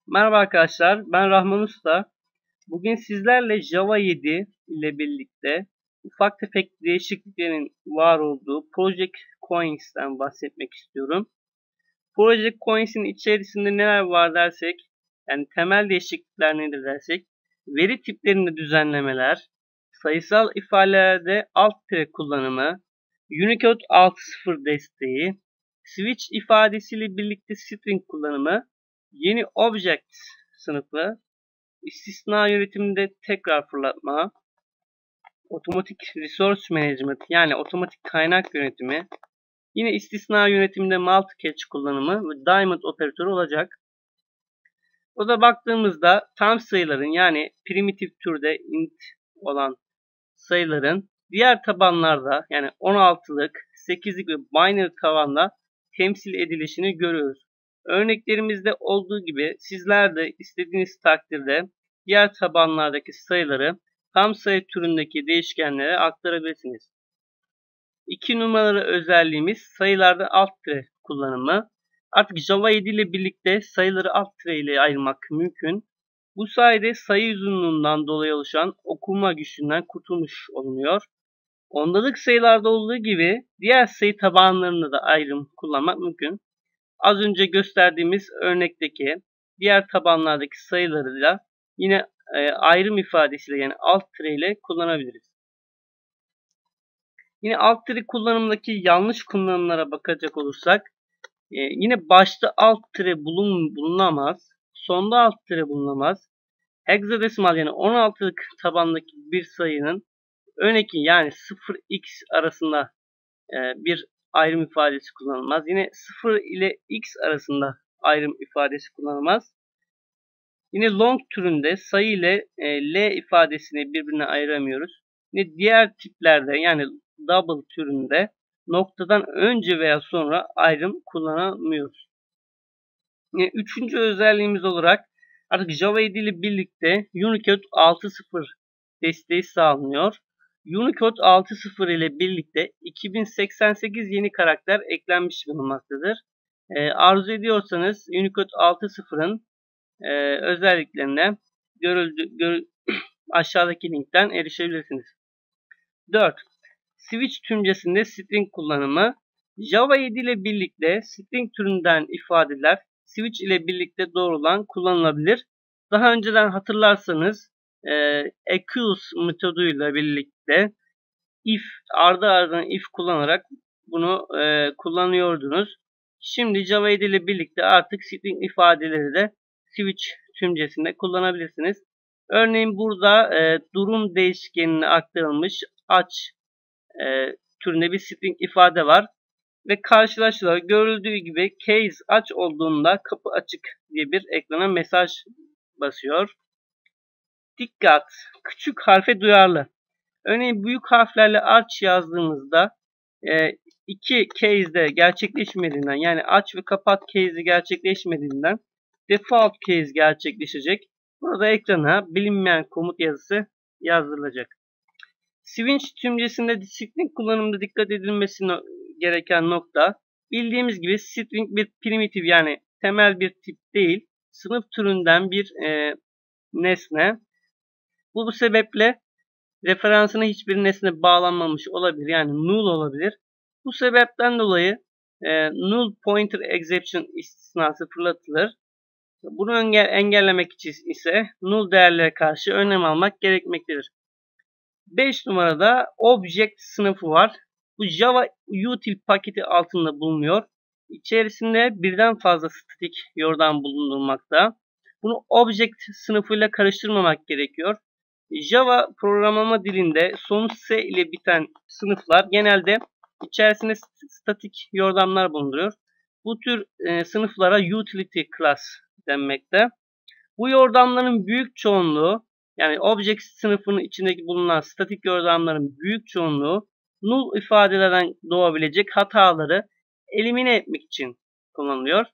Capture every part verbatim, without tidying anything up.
Merhaba arkadaşlar, ben Rahman Usta. Bugün sizlerle Java yedi ile birlikte ufak tefek değişikliklerin var olduğu Project Coins'ten bahsetmek istiyorum. Project Coins'in içerisinde neler var dersek, yani temel değişiklikler nedir dersek, veri tiplerinde düzenlemeler, sayısal ifadelerde alt tire kullanımı, Unicode altı nokta sıfır desteği, switch ifadesiyle birlikte string kullanımı, yeni object sınıfı, istisna yönetiminde tekrar fırlatma, otomatik resource management yani otomatik kaynak yönetimi, yine istisna yönetiminde multi-catch kullanımı ve diamond operatörü olacak. O da baktığımızda tam sayıların yani primitif türde int olan sayıların diğer tabanlarda yani on altılık, sekizlik ve binary tabanda temsil edilişini görüyoruz. Örneklerimizde olduğu gibi sizler de istediğiniz takdirde diğer tabanlardaki sayıları tam sayı türündeki değişkenlere aktarabilirsiniz. İki numaralı özelliğimiz sayılarda alt tire kullanımı. Artık Java yedi ile birlikte sayıları alt tire ile ayırmak mümkün. Bu sayede sayı uzunluğundan dolayı oluşan okuma güçlüğünden kurtulmuş olunuyor. Ondalık sayılarda olduğu gibi diğer sayı tabanlarında da ayrım kullanmak mümkün. Az önce gösterdiğimiz örnekteki diğer tabanlardaki sayıları da yine e, ayrım ifadesiyle yani alt tire ile kullanabiliriz. Yine alt tire kullanımındaki yanlış kullanımlara bakacak olursak e, yine başta alt tire bulun, bulunamaz, sonda alt tire bulunamaz. Hexadesimal yani on altılık tabandaki bir sayının ön eki yani sıfır x arasında e, bir ayrım ifadesi kullanılmaz. Yine sıfır ile x arasında ayrım ifadesi kullanılmaz. Yine long türünde sayı ile e, l ifadesini birbirine ayıramıyoruz. Yine diğer tiplerde yani double türünde noktadan önce veya sonra ayrım kullanamıyoruz. Yine üçüncü özelliğimiz olarak artık Java yedi ile birlikte Unicode altı nokta sıfır desteği sağlanıyor. Unicode altı nokta sıfır ile birlikte iki bin seksen sekiz yeni karakter eklenmiş bulunmaktadır. E, arzu ediyorsanız Unicode altı nokta sıfırın e, özelliklerine görüldü, gör, aşağıdaki linkten erişebilirsiniz. dört. Switch tümcesinde string kullanımı. Java yedi ile birlikte string türünden ifadeler switch ile birlikte doğrulan kullanılabilir. Daha önceden hatırlarsanız e, accuse metoduyla birlikte if ardı ardına if kullanarak bunu e, kullanıyordunuz. Şimdi Java yedi ile birlikte artık string ifadeleri de switch tümcesinde kullanabilirsiniz. Örneğin burada e, durum değişkenine aktarılmış aç e, türünde bir string ifade var. Ve karşılaştırılarak görüldüğü gibi case aç olduğunda kapı açık diye bir ekrana mesaj basıyor. Dikkat! Küçük harfe duyarlı. Örneğin büyük harflerle aç yazdığımızda e, iki case'de gerçekleşmediğinden yani aç ve kapat case'i gerçekleşmediğinden default case gerçekleşecek. Burada ekrana bilinmeyen komut yazısı yazdırılacak. Switch tümcesinde string kullanımında dikkat edilmesi gereken nokta bildiğimiz gibi string bir primitif yani temel bir tip değil, sınıf türünden bir e, nesne. Bu, bu sebeple referansına hiçbir nesne bağlanmamış olabilir yani null olabilir. Bu sebepten dolayı e, null pointer exception istisnası fırlatılır. Bunu engellemek için ise null değerlere karşı önlem almak gerekmektedir. beş numarada object sınıfı var. Bu Java util paketi altında bulunuyor. İçerisinde birden fazla statik yordam bulundurmakta. Bunu object sınıfıyla karıştırmamak gerekiyor. Java programlama dilinde sonu S ile biten sınıflar genelde içerisinde statik yordamlar bulunduruyor. Bu tür e, sınıflara utility class denmekte. Bu yordamların büyük çoğunluğu yani object sınıfının içindeki bulunan statik yordamların büyük çoğunluğu null ifadelerden doğabilecek hataları elimine etmek için kullanılıyor.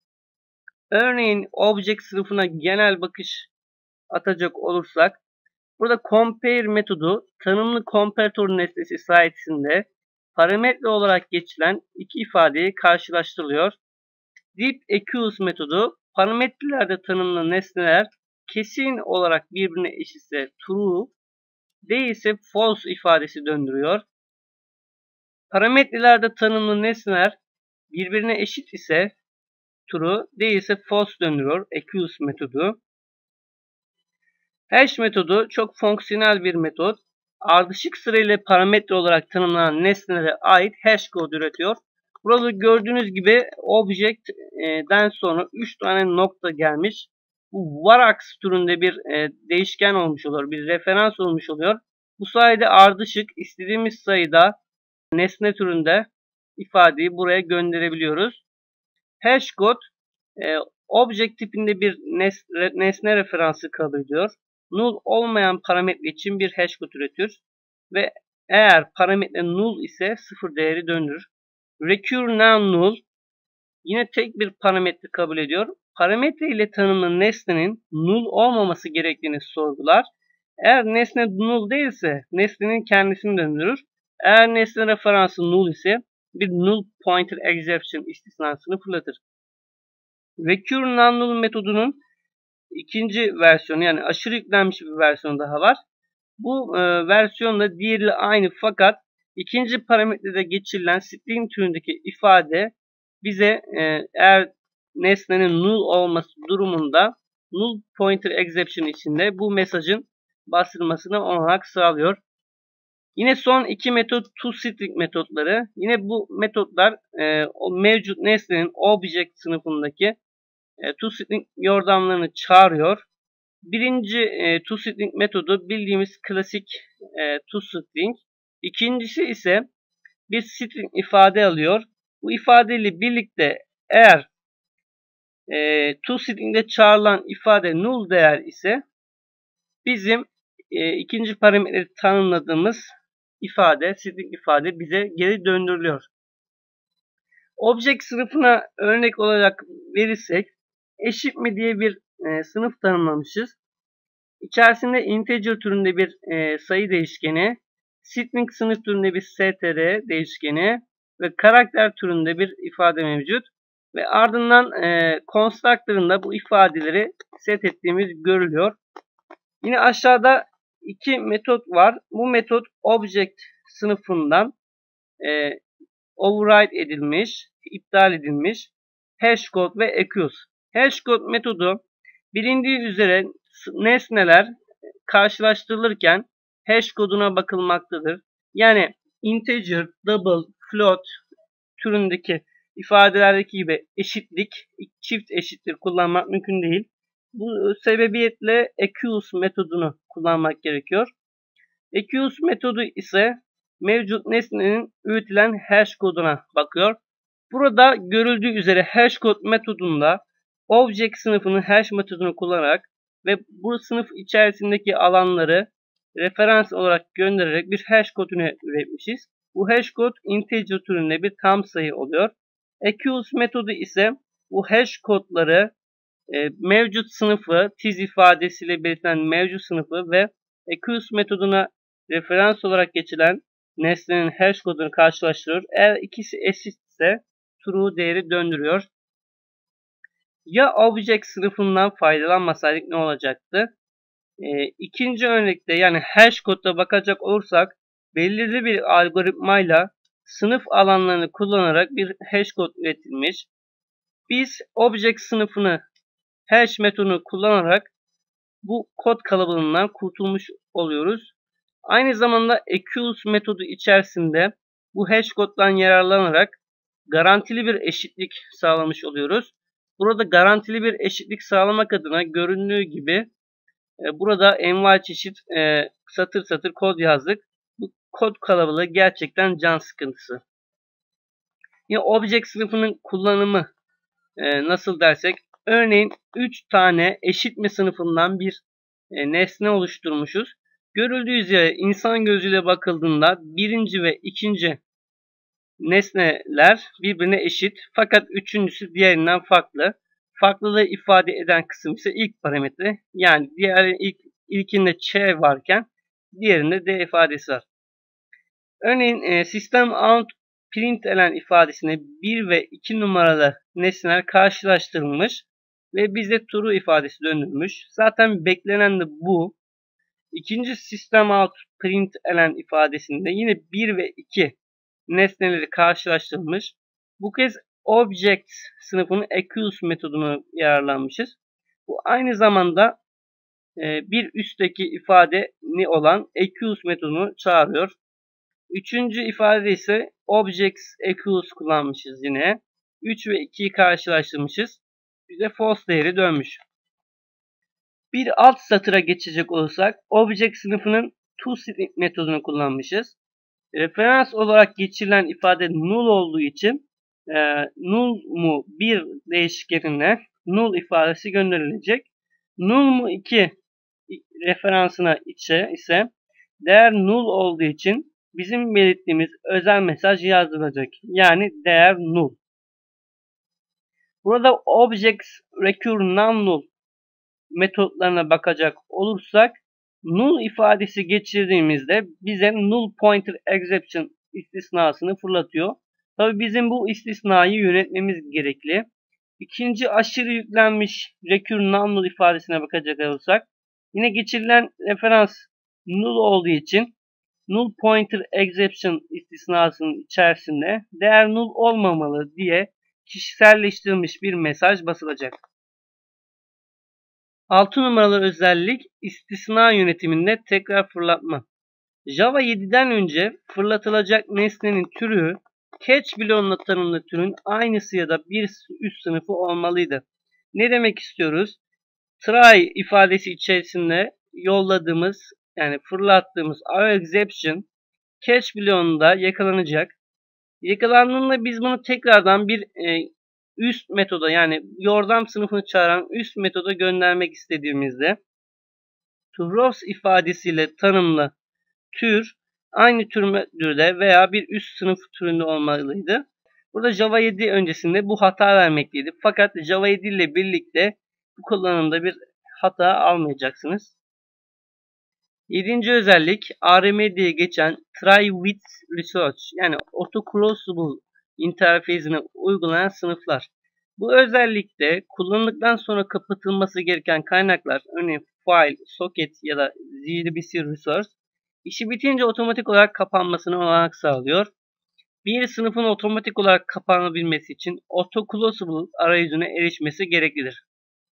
Örneğin object sınıfına genel bakış atacak olursak burada compare metodu tanımlı comparator nesnesi sayesinde parametre olarak geçilen iki ifadeyi karşılaştırılıyor. Deep accuse metodu parametrelerde tanımlı nesneler kesin olarak birbirine eşitse true, değilse false ifadesi döndürüyor. Parametrelerde tanımlı nesneler birbirine eşit ise true, değilse false döndürüyor. Accuse metodu. Hash metodu çok fonksiyonel bir metot. Ardışık sırayla parametre olarak tanımlanan nesnelere ait hash kod üretiyor. Burada gördüğünüz gibi object'den sonra üç tane nokta gelmiş. Bu Varax türünde bir değişken olmuş oluyor. Bir referans olmuş oluyor. Bu sayede ardışık istediğimiz sayıda nesne türünde ifadeyi buraya gönderebiliyoruz. Hash kod object tipinde bir nesne, nesne referansı kabul ediyor. Null olmayan parametre için bir hash kod üretiyor. Ve eğer parametre null ise sıfır değeri döndürür. Recur non-null yine tek bir parametre kabul ediyor. Parametre ile tanımlı nesnenin null olmaması gerektiğini sorgular. Eğer nesne null değilse nesnenin kendisini döndürür. Eğer nesne referansı null ise bir null pointer exception istisnasını fırlatır. Recur non-null metodunun ikinci versiyonu, yani aşırı yüklenmiş bir versiyon daha var. Bu e, versiyonla diğeriyle aynı, fakat ikinci parametrede geçirilen string türündeki ifade bize e, eğer nesnenin null olması durumunda null pointer exception içinde bu mesajın bastırılmasını olanak sağlıyor. Yine son iki metot toString metotları. Yine bu metotlar e, o mevcut nesnenin object sınıfındaki e, toString yordamlarını çağırıyor. Birinci e, toString metodu bildiğimiz klasik e, toString. İkincisi ise bir string ifade alıyor. Bu ifadeyle birlikte eğer e, toString'de çağrılan ifade null değer ise bizim e, ikinci parametreyi tanımladığımız ifade, string ifade bize geri döndürülüyor. Object sınıfına örnek olarak verirsek, eşit mi diye bir e, sınıf tanımlamışız. İçerisinde integer türünde bir e, sayı değişkeni, string sınıf türünde bir str değişkeni ve karakter türünde bir ifade mevcut. Ve ardından e, constructor'ında bu ifadeleri set ettiğimiz görülüyor. Yine aşağıda iki metot var. Bu metot object sınıfından e, override edilmiş, iptal edilmiş hashcode ve accuse. Hashcode metodu bilindiği üzere nesneler karşılaştırılırken hash koduna bakılmaktadır. Yani integer, double, float türündeki ifadelerdeki gibi eşitlik, çift eşittir kullanmak mümkün değil. Bu sebebiyetle accuse metodunu kullanmak gerekiyor. Accuse metodu ise mevcut nesnenin üretilen hash koduna bakıyor. Burada görüldüğü üzere hashcode metodunda object sınıfının hash metodunu kullanarak ve bu sınıf içerisindeki alanları referans olarak göndererek bir hash kodunu üretmişiz. Bu hash kod integer türünde bir tam sayı oluyor. Accuse metodu ise bu hash kodları e, mevcut sınıfı, tiz ifadesiyle belirtilen mevcut sınıfı ve accuse metoduna referans olarak geçilen nesnenin hash kodunu karşılaştırıyor. Eğer ikisi eşitse true değeri döndürüyor. Ya object sınıfından faydalanmasaydık ne olacaktı? E, ikinci örnekte, yani hash kodda bakacak olursak, belirli bir algoritmayla sınıf alanlarını kullanarak bir hash kod üretilmiş. Biz object sınıfını hash metodunu kullanarak bu kod kalabalığından kurtulmuş oluyoruz. Aynı zamanda accuse metodu içerisinde bu hash koddan yararlanarak garantili bir eşitlik sağlamış oluyoruz. Burada garantili bir eşitlik sağlamak adına göründüğü gibi e, burada envai çeşit e, satır satır kod yazdık. Bu kod kalabalığı gerçekten can sıkıntısı. Yine object sınıfının kullanımı e, nasıl dersek, örneğin üç tane eşit mi sınıfından bir e, nesne oluşturmuşuz. Görüldüğü üzere insan gözüyle bakıldığında birinci ve ikinci nesneler birbirine eşit, fakat üçüncüsü diğerinden farklı. Farklılığı ifade eden kısım ise ilk parametre. Yani diğer ilk ilkinde ç varken diğerinde d ifadesi var. Örneğin e, system out println ifadesine bir ve iki numaralı nesneler karşılaştırılmış ve bize true ifadesi döndürmüş. Zaten beklenen de bu. İkinci system out println ifadesinde yine bir ve iki nesneleri karşılaştırılmış. Bu kez object sınıfının accuse metodunu yararlanmışız. Bu aynı zamanda e, bir üstteki ifadeni olan accuse metodunu çağırıyor. Üçüncü ifade ise objects accuse kullanmışız yine. üç ve ikiyi karşılaştırmışız. Bize false değeri dönmüş. Bir alt satıra geçecek olursak object sınıfının toString metodunu kullanmışız. Referans olarak geçirilen ifade null olduğu için e, null mu bir değişkenine null ifadesi gönderilecek. Null mu iki referansına içe ise değer null olduğu için bizim belirttiğimiz özel mesaj yazdırılacak. Yani değer null. Burada objects recur non-null metotlarına bakacak olursak null ifadesi geçirdiğimizde bize null pointer exception istisnasını fırlatıyor. Tabi bizim bu istisnayı yönetmemiz gerekli. İkinci aşırı yüklenmiş recur non-null ifadesine bakacak olursak yine geçirilen referans null olduğu için null pointer exception istisnasının içerisinde değer null olmamalı diye kişiselleştirilmiş bir mesaj basılacak. altı numaralı özellik istisna yönetiminde tekrar fırlatma. Java yediden önce fırlatılacak nesnenin türü catch bloğunla tanımlı türün aynısı ya da bir üst sınıfı olmalıydı. Ne demek istiyoruz? Try ifadesi içerisinde yolladığımız yani fırlattığımız exception catch bloğunda yakalanacak. Yakalandığında biz bunu tekrardan bir e, üst metoda yani yordam sınıfını çağıran üst metoda göndermek istediğimizde toRows ifadesiyle tanımlı tür aynı türde veya bir üst sınıf türünde olmalıydı. Burada Java yedi öncesinde bu hata vermekteydi. Fakat Java yedi ile birlikte bu kullanımda bir hata almayacaksınız. Yedinci özellik R M diye geçen Try with Research yani Autoclosable interfezine uygulayan sınıflar. Bu özellikte kullanıldıktan sonra kapatılması gereken kaynaklar örneğin file, socket ya da Z D B C resource işi bitince otomatik olarak kapanmasını olanak sağlıyor. Bir sınıfın otomatik olarak kapanabilmesi için Autoclosable arayüzüne erişmesi gereklidir.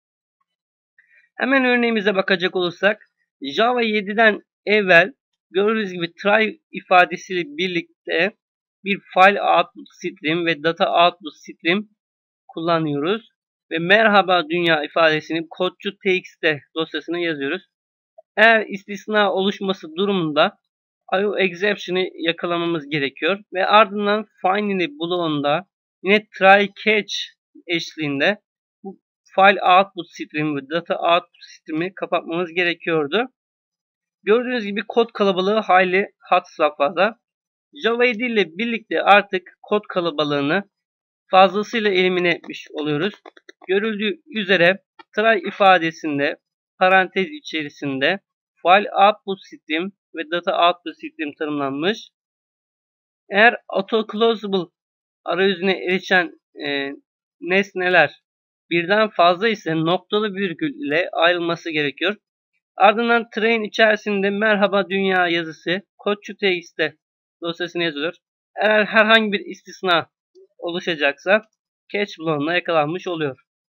Hemen örneğimize bakacak olursak Java yediden evvel gördüğünüz gibi try ifadesiyle birlikte bir file output stream ve data output stream kullanıyoruz. Ve merhaba dünya ifadesini code.txt dosyasına yazıyoruz. Eğer istisna oluşması durumunda I O exception'ı yakalamamız gerekiyor. Ve ardından finally bloğunda yine try catch eşliğinde bu file output stream ve data output stream'i kapatmamız gerekiyordu. Gördüğünüz gibi kod kalabalığı hayli had safhada. Java yedi ile birlikte artık kod kalabalığını fazlasıyla elimine etmiş oluyoruz. Görüldüğü üzere try ifadesinde parantez içerisinde file output stream ve data output stream tanımlanmış. Eğer autoclosable arayüzüne erişen e, nesneler birden fazla ise noktalı virgül ile ayrılması gerekiyor. Ardından train içerisinde merhaba dünya yazısı code.txt dosyasına yazılıyor. Eğer herhangi bir istisna oluşacaksa catch bloğuna yakalanmış oluyor.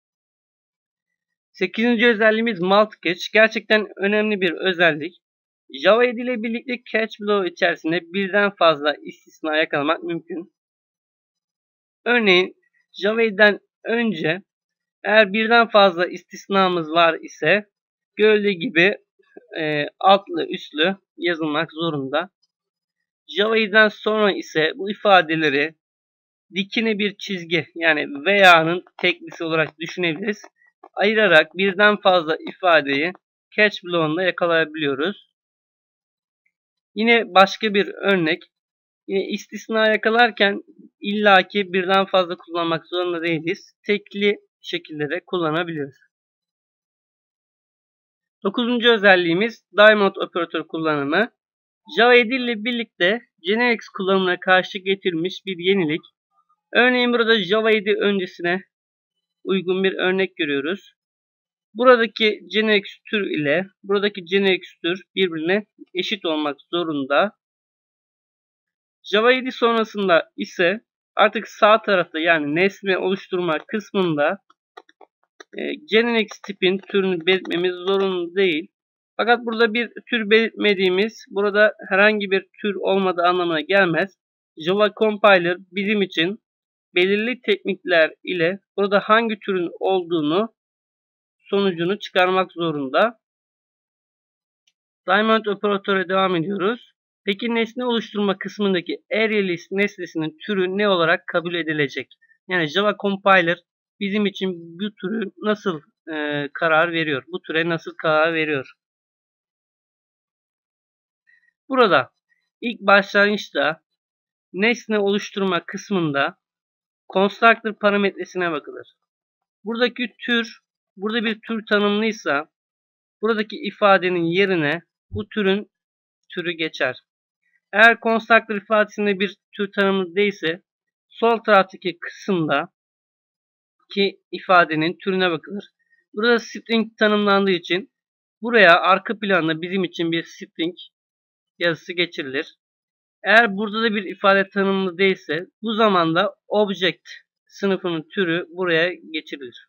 sekizinci özelliğimiz multi-catch. Gerçekten önemli bir özellik. Java yedi ile birlikte catch bloğu içerisinde birden fazla istisna yakalamak mümkün. Örneğin Java yediden önce eğer birden fazla istisnamız var ise görüldüğü gibi e, altlı üstlü yazılmak zorunda. Java yediden sonra ise bu ifadeleri dikine bir çizgi yani veya'nın teklisi olarak düşünebiliriz. Ayırarak birden fazla ifadeyi catch bloğunda yakalayabiliyoruz. Yine başka bir örnek. Yine istisna yakalarken illaki birden fazla kullanmak zorunda değiliz. Tekli şekillere kullanabiliyoruz. Dokuzuncu özelliğimiz Diamond operatör kullanımı. Java yedi ile birlikte generics kullanımına karşı getirilmiş bir yenilik. Örneğin burada Java yedi öncesine uygun bir örnek görüyoruz. Buradaki generic tür ile buradaki generic tür birbirine eşit olmak zorunda. Java yedi sonrasında ise artık sağ tarafta yani nesne oluşturma kısmında e, generic tipin türünü belirtmemiz zorunlu değil. Fakat burada bir tür belirtmediğimiz, burada herhangi bir tür olmadığı anlamına gelmez. Java Compiler bizim için belirli teknikler ile burada hangi türün olduğunu, sonucunu çıkarmak zorunda. Diamond operatöre devam ediyoruz. Peki nesne oluşturma kısmındaki ArrayList nesnesinin türü ne olarak kabul edilecek? Yani Java Compiler bizim için bu türü nasıl e, karar veriyor? Bu türe nasıl karar veriyor? Burada ilk başlangıçta nesne oluşturma kısmında constructor parametresine bakılır. Buradaki tür, burada bir tür tanımlıysa buradaki ifadenin yerine bu türün türü geçer. Eğer constructor ifadesinde bir tür tanımlı değilse sol taraftaki kısımda ki ifadenin türüne bakılır. Burada string tanımlandığı için buraya arka planda bizim için bir string yazısı geçirilir. Eğer burada da bir ifade tanımlı değilse bu zamanda object sınıfının türü buraya geçirilir.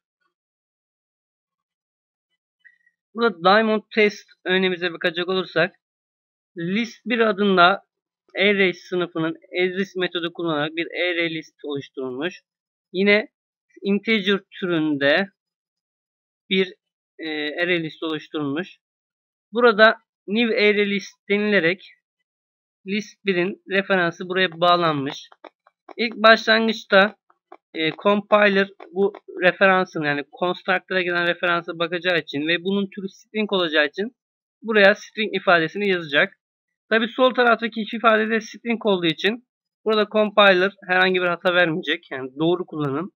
Burada Diamond Test örneğimize bakacak olursak list bir adında array sınıfının asList metodu kullanarak bir array list oluşturulmuş. Yine integer türünde bir e, array list oluşturulmuş. Burada new array list denilerek list birin referansı buraya bağlanmış. İlk başlangıçta e, compiler bu referansın yani constructor'a gelen referansa bakacağı için ve bunun türü string olacağı için buraya string ifadesini yazacak. Tabi sol taraftaki iki ifade de string olduğu için burada compiler herhangi bir hata vermeyecek. Yani doğru kullanın.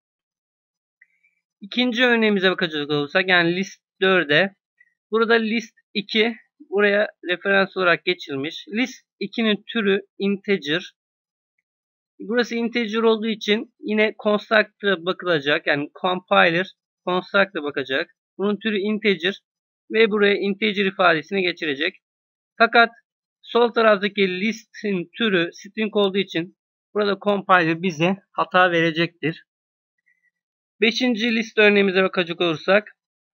İkinci örneğimize bakacak olursak yani list dörde burada list iki buraya referans olarak geçilmiş. List ikinin türü integer. Burası integer olduğu için yine constructor'a bakılacak. Yani compiler constructor'a bakacak. Bunun türü integer ve buraya integer ifadesini geçirecek. Fakat sol taraftaki listin türü string olduğu için burada compiler bize hata verecektir. Beşinci list örneğimize bakacak olursak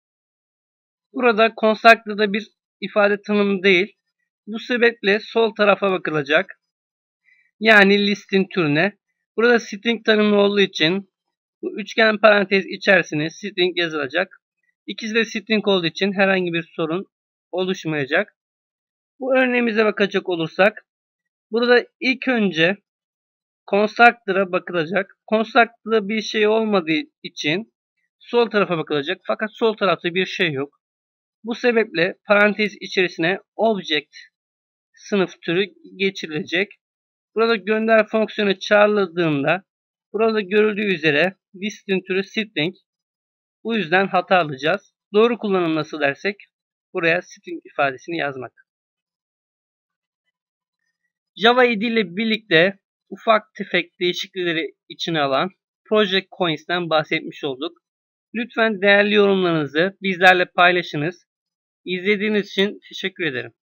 burada constructor'da bir ifade tanımı değil. Bu sebeple sol tarafa bakılacak. Yani listin türüne. Burada string tanımlı olduğu için bu üçgen parantez içerisine string yazılacak. İkisi de string olduğu için herhangi bir sorun oluşmayacak. Bu örneğimize bakacak olursak burada ilk önce constructor'a bakılacak. Constructor'da bir şey olmadığı için sol tarafa bakılacak. Fakat sol tarafta bir şey yok. Bu sebeple parantez içerisine object sınıf türü geçirilecek. Burada gönder fonksiyonu çağrıldığında burada görüldüğü üzere listin türü string. Bu yüzden hata alacağız. Doğru kullanım nasıl dersek buraya string ifadesini yazmak. Java yedi ile birlikte ufak tefek değişiklikleri içine alan Project Coins'ten bahsetmiş olduk. Lütfen değerli yorumlarınızı bizlerle paylaşınız. İzlediğiniz için teşekkür ederim.